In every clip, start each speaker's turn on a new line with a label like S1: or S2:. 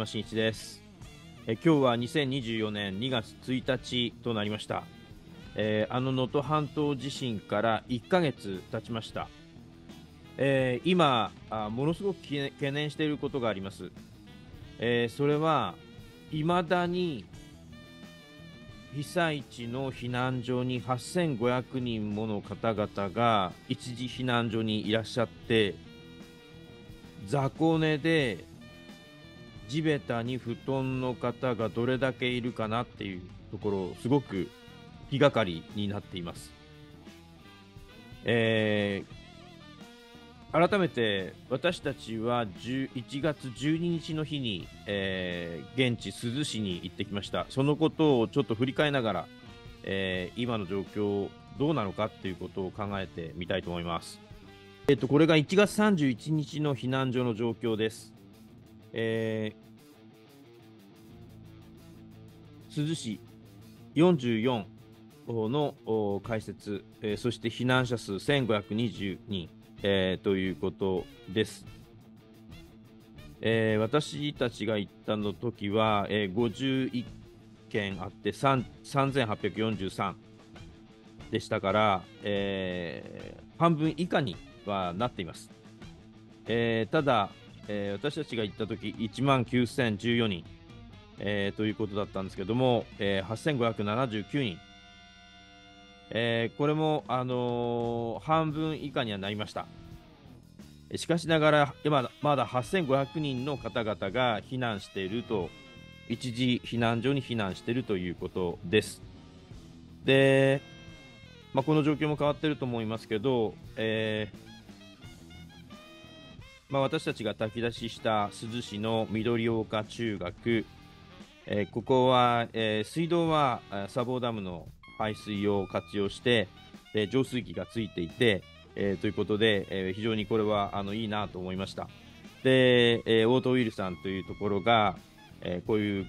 S1: 山真一です。今日は2024年2月1日となりました。能登半島地震から1ヶ月経ちました。今ものすごく懸念していることがあります。それは未だに被災地の避難所に8500人もの方々が一時避難所にいらっしゃって、雑魚寝で地べたに布団の方がどれだけいるかなっていうところ、すごく気がかりになっています。改めて私たちは1月12日の日に、現地珠洲市に行ってきました。そのことをちょっと振り返りながら、今の状況どうなのかっていうことを考えてみたいと思います。これが1月31日の避難所の状況です。珠洲市44の開設、そして避難者数1520人、ということです。私たちが行ったの時は、51件あって3843でしたから、半分以下にはなっています。ただ、私たちが行った時19014人、ということだったんですけども、8579人、これも、半分以下にはなりました。しかしながらまだ8500人の方々が避難していると、一時避難所に避難しているということです。で、この状況も変わっていると思いますけど、私たちが炊き出しした珠洲市の緑岡中学、ここは、水道は砂防ダムの排水を活用して、浄水器がついていて、ということで、非常にこれはいいなと思いました。で、オートウィルさんというところが、こういう、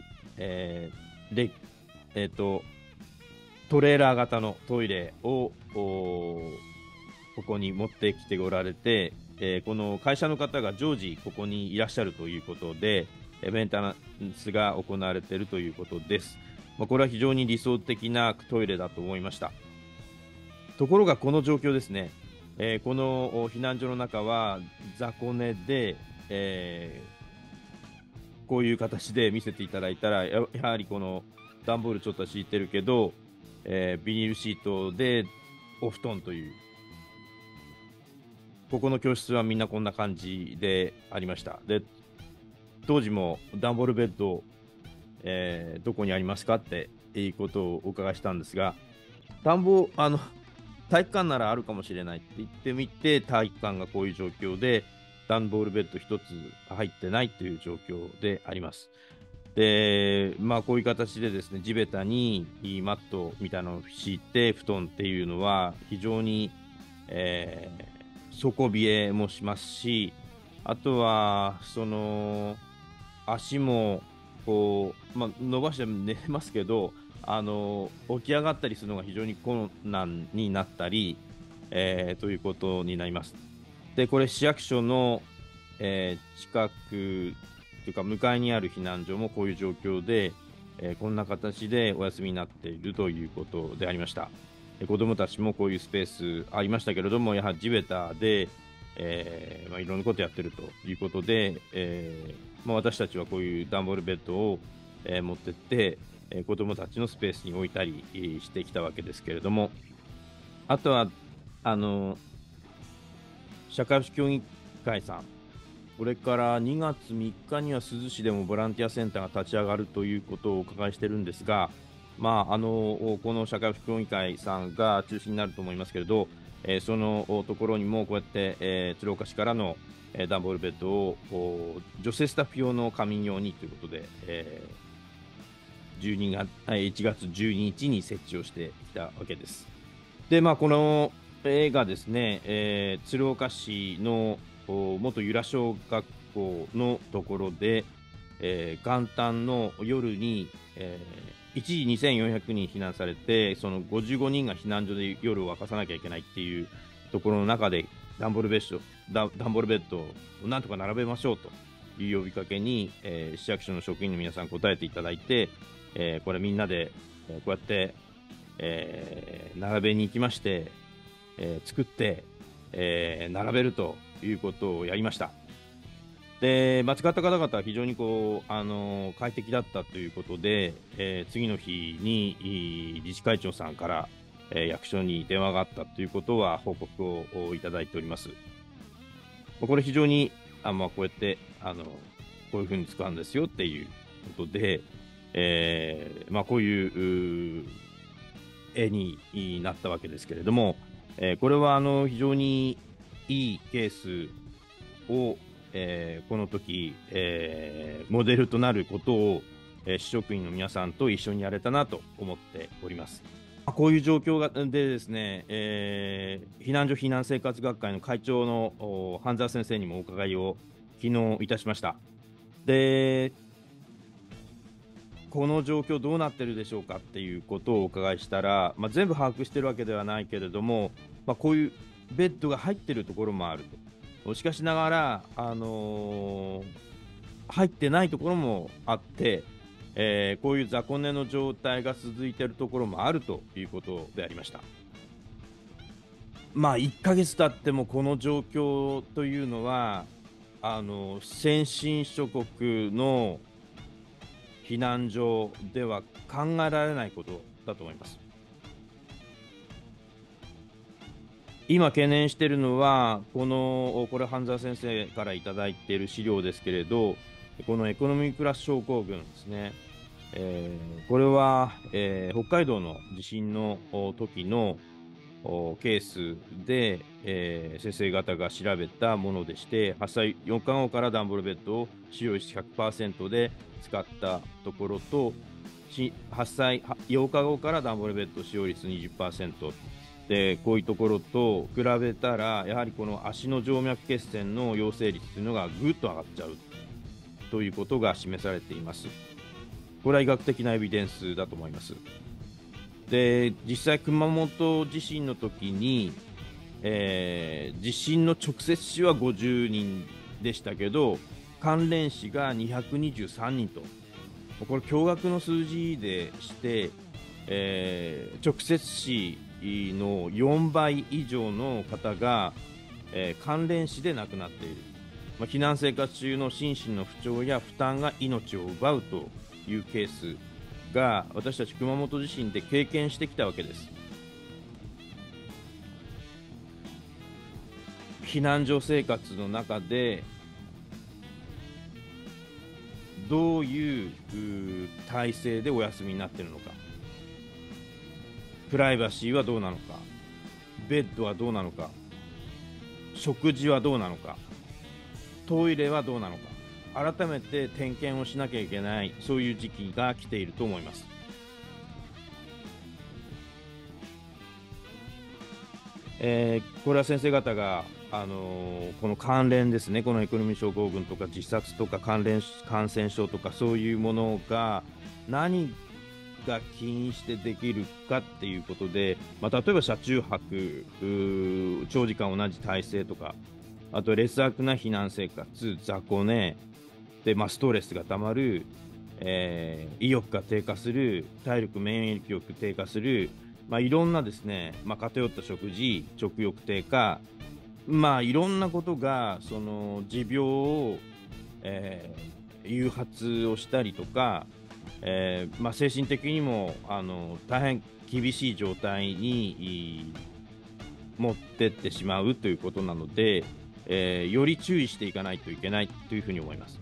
S1: トレーラー型のトイレをここに持ってきておられて、この会社の方が常時ここにいらっしゃるということで、メンテナンスが行われているということです。これは非常に理想的なトイレだと思いました。ところがこの状況ですね、この避難所の中は雑魚寝で、こういう形で見せていただいたら、やはりこの段ボールちょっと敷いてるけど、ビニールシートでお布団という、ここの教室はみんなこんな感じでありました。で、当時も段ボールベッド、どこにありますかっていうことをお伺いしたんですが、体育館ならあるかもしれないって言ってみて、体育館がこういう状況で、段ボールベッド一つ入ってないという状況であります。で、こういう形でですね、地べたにマットみたいなのを敷いて布団っていうのは非常に、底冷えもしますし、あとは足もこう、伸ばして寝れますけど、起き上がったりするのが非常に困難になったり、ということになります。で、これ市役所の、近くというか向かいにある避難所もこういう状況で、こんな形でお休みになっているということでありました。子どもたちもこういうスペースありましたけれども、やはり地べたで、いろんなことやってるということで、私たちはこういう段ボールベッドを、持ってって、子どもたちのスペースに置いたりしてきたわけですけれども、あとは社会福祉協議会さん、これから2月3日には珠洲市でもボランティアセンターが立ち上がるということをお伺いしてるんですが、この社会福祉協議会さんが中心になると思いますけれど、そのところにもこうやって、鶴岡市からの段ボールベッドを女性スタッフ用の仮眠用にということで、1月12日に設置をしてきたわけです。で、この絵がですね、鶴岡市の元由良小学校のところで、元旦の夜に、一時2400人避難されて、その55人が避難所で夜を明かさなきゃいけないっていうところの中で、段ボールベッドをなんとか並べましょうという呼びかけに、市役所の職員の皆さん答えていただいて、これみんなで、こうやって、並べに行きまして、作って、並べるということをやりました。で、間違った方々は非常に快適だったということで、次の日に自治会長さんから、役所に電話があったということは報告をいただいております。これ非常にこうやってこういうふうに使うんですよっていうことで、こういう絵になったわけですけれども、これは非常にいいケースを、この時、モデルとなることを、市職員の皆さんと一緒にやれたなと思っております。こういう状況でですね、避難所避難生活学会の会長の半沢先生にもお伺いを昨日いたしました。で、この状況どうなってるでしょうかっていうことをお伺いしたら、全部把握してるわけではないけれども、こういうベッドが入ってるところもあると。しかしながら、入ってないところもあって、こういう雑魚寝の状態が続いているところもあるということでありました。1ヶ月経ってもこの状況というのは、先進諸国の避難所では考えられないことだと思います。今懸念しているのは、これ半沢先生からいただいている資料ですけれど、このエコノミークラス症候群ですね。これは、北海道の地震の時のケースで、先生方が調べたものでして、発災4日後から段ボールベッドを使用率 100% で使ったところと、発災8日後から段ボールベッド使用率 20% で、こういうところと比べたら、やはりこの足の静脈血栓の陽性率というのがぐっと上がっちゃうということが示されています。これは医学的なエビデンスだと思います。で、実際熊本地震の時に、地震の直接死は50人でしたけど、関連死が223人と、これ驚愕の数字でして、直接死の4倍以上の方が、関連死で亡くなっている。避難生活中の心身の不調や負担が命を奪うというケースが私たち熊本地震で経験してきたわけです。避難所生活の中でどういう体制でお休みになっているのか、プライバシーはどうなのか、ベッドはどうなのか、食事はどうなのか、トイレはどうなのか、改めて点検をしなきゃいけない、そういう時期が来ていると思います。これは先生方が、この関連ですね、このエコノミー症候群とか自殺とか関連感染症とかそういうものが何が起因してできるかっていうことで、例えば車中泊、長時間同じ体制とか、あと劣悪な避難生活、雑魚寝で、ストレスがたまる、意欲が低下する、体力免疫力低下する、いろんなですね、偏った食事、食欲低下、いろんなことがその持病を、誘発をしたりとか、精神的にも大変厳しい状態に持ってってしまうということなので、より注意していかないといけないというふうに思います。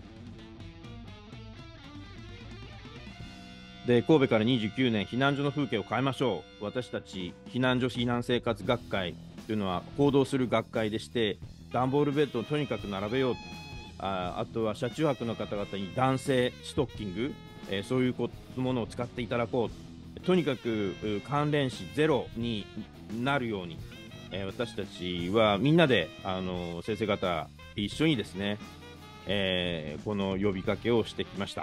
S1: で、神戸から29年避難所の風景を変えましょう。私たち避難所避難生活学会というのは行動する学会でして、段ボールベッドをとにかく並べよう、あとは車中泊の方々に男性ストッキング、そういうものを使っていただこう、とにかく関連死ゼロになるように、私たちはみんなで先生方一緒にですね、この呼びかけをしてきました。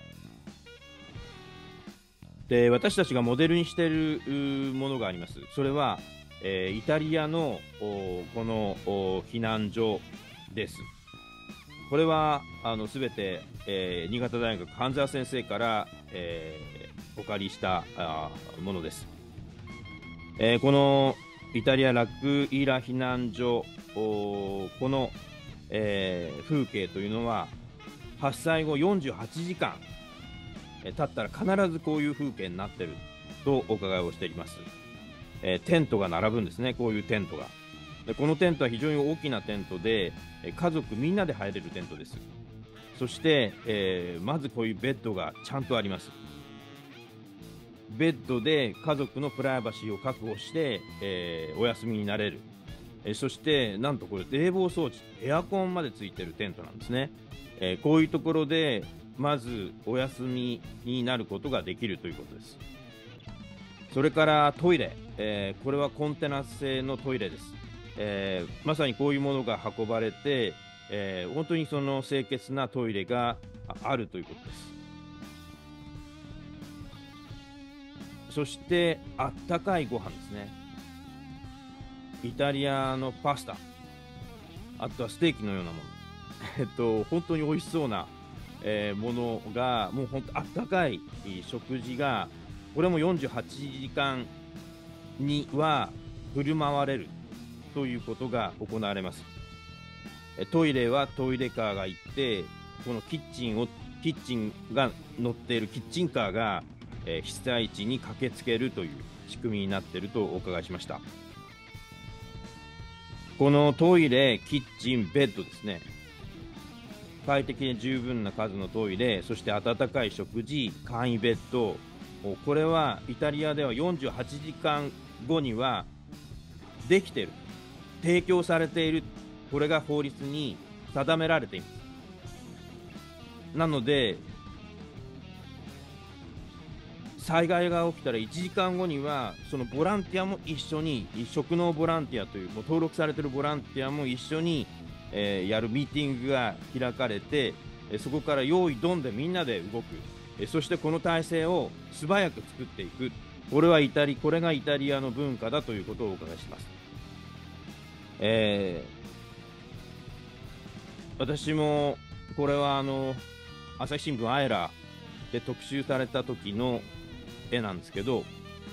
S1: で、私たちがモデルにしているものがあります。それは、イタリアのこの避難所です。 これはすべて、新潟大学半沢先生から、お借りしたものです。このイタリアラクイラ避難所、この、風景というのは発災後48時間経ったら必ずこういう風景になっているとお伺いをしています。テントが並ぶんですね。こういうテントが。でこのテントは非常に大きなテントで、家族みんなで入れるテントです。そして、まずこういうベッドがちゃんとあります。ベッドで家族のプライバシーを確保して、お休みになれる。そしてなんとこれ冷房装置、エアコンまでついているテントなんですね。こういうところでまずお休みになることができるということです。それからトイレ、これはコンテナ製のトイレです。まさにこういうものが運ばれて、本当にその清潔なトイレがあるということです。そしてあったかいご飯ですね。イタリアのパスタ、あとはステーキのようなもの本当に美味しそうな、ものがもう本当あったかい食事が、これも48時間には振る舞われるということが行われます。トイレはトイレカーが行って、このキッチンが乗っているキッチンカーが、被災地に駆けつけるという仕組みになっているとお伺いしました。このトイレ、キッチン、ベッドですね。快適で十分な数のトイレ、そして温かい食事、簡易ベッド、これはイタリアでは48時間後にはできている、提供されている、これが法律に定められています。なので災害が起きたら1時間後にはそのボランティアも一緒に、職能ボランティアというもう登録されているボランティアも一緒に、やるミーティングが開かれて、そこから用意ドンでみんなで動く、そしてこの体制を素早く作っていく、これがイタリアの文化だということをお伺いします。私もこれは朝日新聞アエラで特集された時の絵なんですけど、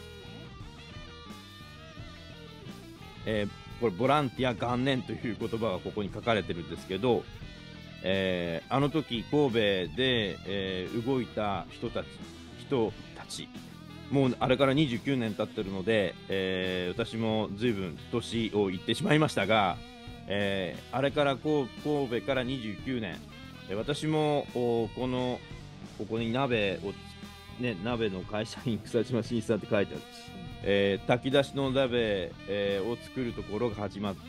S1: これボランティア元年という言葉がここに書かれてるんですけど、あの時神戸で、動いた人たち、もうあれから29年経ってるので、私も随分年をいってしまいましたが、あれから神戸から29年、私もここに鍋の会社員草島真一さんって書いてある、炊き出しの鍋、を作るところが始まって、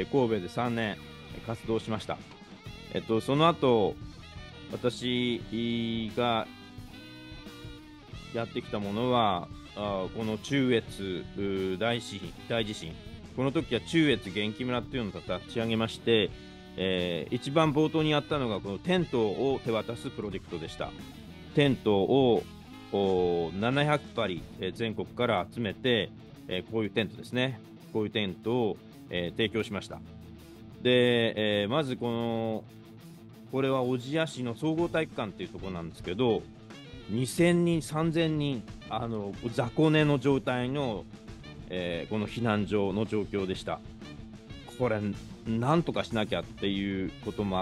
S1: 神戸で3年活動しました。その後私がやってきたものはこの中越大地震、この時は中越元気村というのを立ち上げまして、一番冒頭にやったのがこのテントを手渡すプロジェクトでした。テントを700張全国から集めて、こういうテントですね、こういうテントを、提供しました。で、まずこれは小千谷市の総合体育館っていうところなんですけど、2000人3000人雑魚寝の状態の、この避難所の状況でした。これなんとかしなきゃっていうこともあって、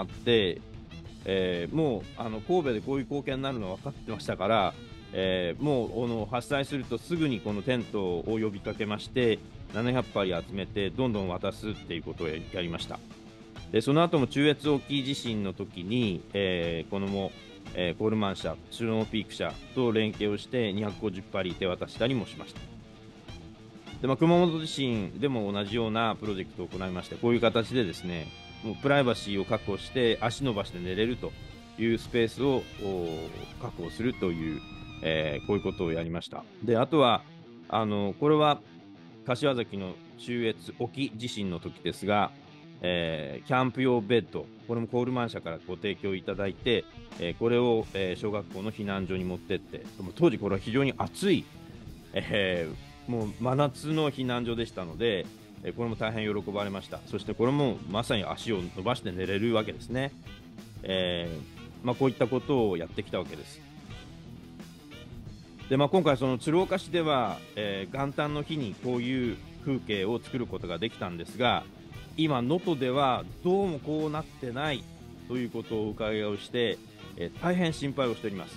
S1: もう神戸でこういう貢献になるのは分かってましたから、もう発災するとすぐにこのテントを呼びかけまして、700張集めてどんどん渡すっていうことをやりました。でその後も中越沖地震の時に、このコールマン社、スノーピーク社と連携をして250張手渡したりもしました。で、熊本地震でも同じようなプロジェクトを行いまして、こういう形でですね、もうプライバシーを確保して足伸ばして寝れるというスペースを確保するという、こういうことをやりました。であとはこれは柏崎の中越沖地震の時ですが、キャンプ用ベッド、これもコールマン社からご提供いただいて、これを、小学校の避難所に持ってって、当時これは非常に暑い、もう真夏の避難所でしたので、これも大変喜ばれました。そしてこれもまさに足を伸ばして寝れるわけですね。 こういったことをやってきたわけです。で、今回その鶴岡市では、元旦の日にこういう風景を作ることができたんですが、今能登ではどうもこうなってないということをお伺いをして、大変心配をしております。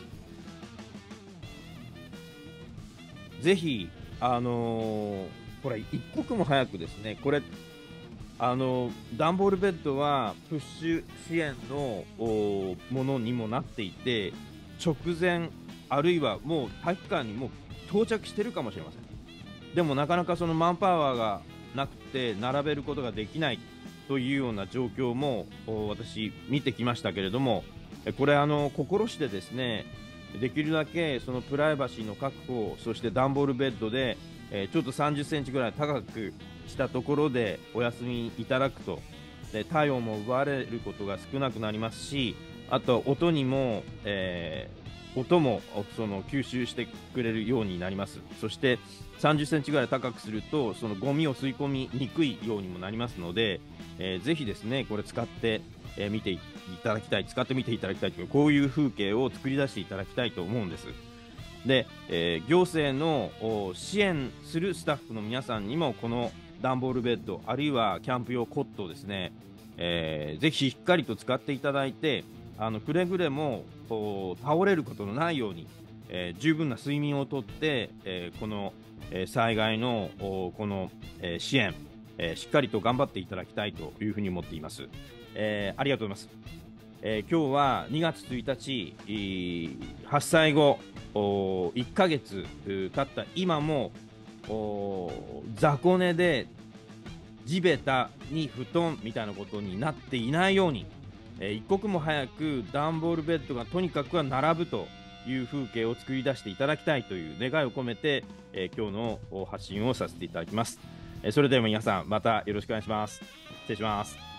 S1: ぜひこれ一刻も早くですね、これ段ボールベッドはプッシュ支援のものにもなっていて、直前あるいはもう体育館にもう到着してるかもしれません。でもなかなかそのマンパワーがなくて並べることができないというような状況も私見てきましたけれども、これ心してですね、できるだけそのプライバシーの確保、そして段ボールベッドでちょっと30センチぐらい高くしたところでお休みいただくと、で体温も奪われることが少なくなりますし、あと音にも、音もその吸収してくれるようになります。そして30センチぐらい高くするとそのゴミを吸い込みにくいようにもなりますので、ぜひですねこれ使って見ていただきたい、使ってみていただきたいという、こういう風景を作り出していただきたいと思うんです。で、行政の支援するスタッフの皆さんにもこの段ボールベッドあるいはキャンプ用コットをですね、ぜひしっかりと使っていただいて、くれぐれも倒れることのないように、十分な睡眠をとって、この、災害のこの、支援、しっかりと頑張っていただきたいというふうに思っています。ありがとうございます。今日は2月1日、発災後1ヶ月経った今も雑魚寝で地べたに布団みたいなことになっていないように、一刻も早く段ボールベッドがとにかくは並ぶという風景を作り出していただきたいという願いを込めて、今日の発信をさせていただきます。それでは皆さんまたよろしくお願いします。失礼します。